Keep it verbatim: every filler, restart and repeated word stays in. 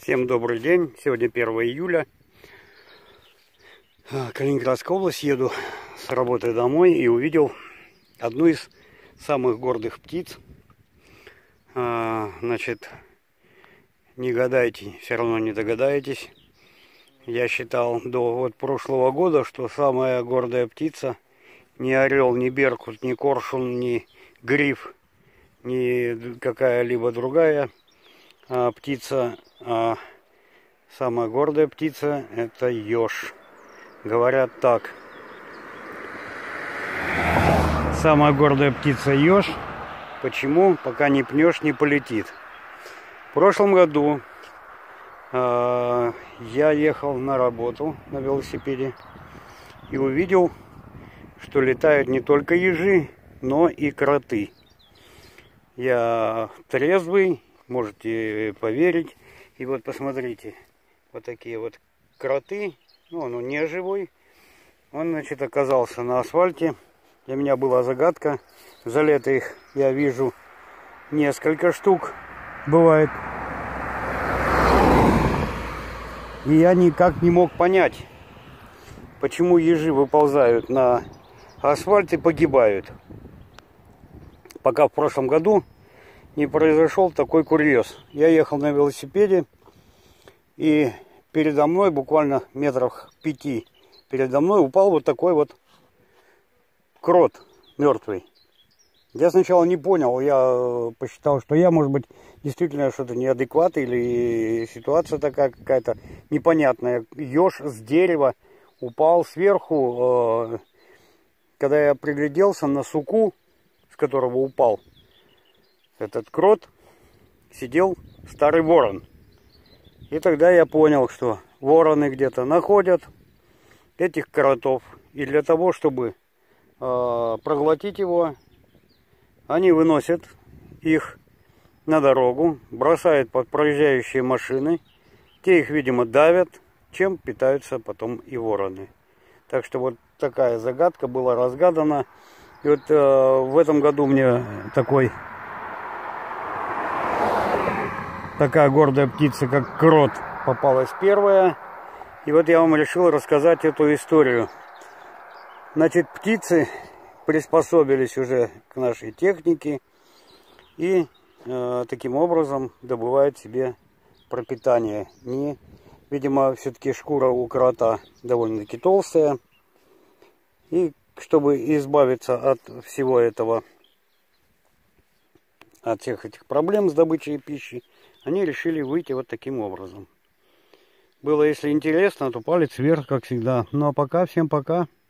Всем добрый день. Сегодня первое июля. Калининградская область. Еду с работы домой и увидел одну из самых гордых птиц. Значит, не гадайте, все равно не догадаетесь. Я считал до вот прошлого года, что самая гордая птица ни орел, ни беркут, ни коршун, ни гриф, ни какая-либо другая а, птица. А самая гордая птица — это еж. Говорят так. Самая гордая птица еж. Почему? Пока не пнешь, не полетит. В прошлом году э, я ехал на работу на велосипеде и увидел, что летают не только ежи, но и кроты. Я трезвый, можете поверить. И вот посмотрите, вот такие вот кроты. Ну, он не живой. Он, значит, оказался на асфальте. Для меня была загадка. За лето их я вижу несколько штук. Бывает. И я никак не мог понять, почему ежи выползают на асфальт и погибают. Пока в прошлом году не произошел такой курьез. Я ехал на велосипеде, и передо мной, буквально метрах пяти передо мной, упал вот такой вот крот мертвый. Я сначала не понял, я посчитал, что я, может быть, действительно что-то неадекват, или ситуация такая какая-то непонятная. Еж с дерева упал сверху. Когда я пригляделся, на суку, с которого упал этот крот, сидел старый ворон. И тогда я понял, что вороны где-то находят этих кротов. И для того, чтобы э, проглотить его, они выносят их на дорогу, бросают под проезжающие машины. Те их, видимо, давят, чем питаются потом и вороны. Так что вот такая загадка была разгадана. И вот э, в этом году мне такой... Такая гордая птица, как крот, попалась первая. И вот я вам решил рассказать эту историю. Значит, птицы приспособились уже к нашей технике и э, таким образом добывают себе пропитание. Не, видимо, все-таки шкура у крота довольно-таки толстая. И чтобы избавиться от всего этого, от всех этих проблем с добычей пищи, они решили выйти вот таким образом. Было, если интересно, то палец вверх, как всегда. Ну а пока, всем пока.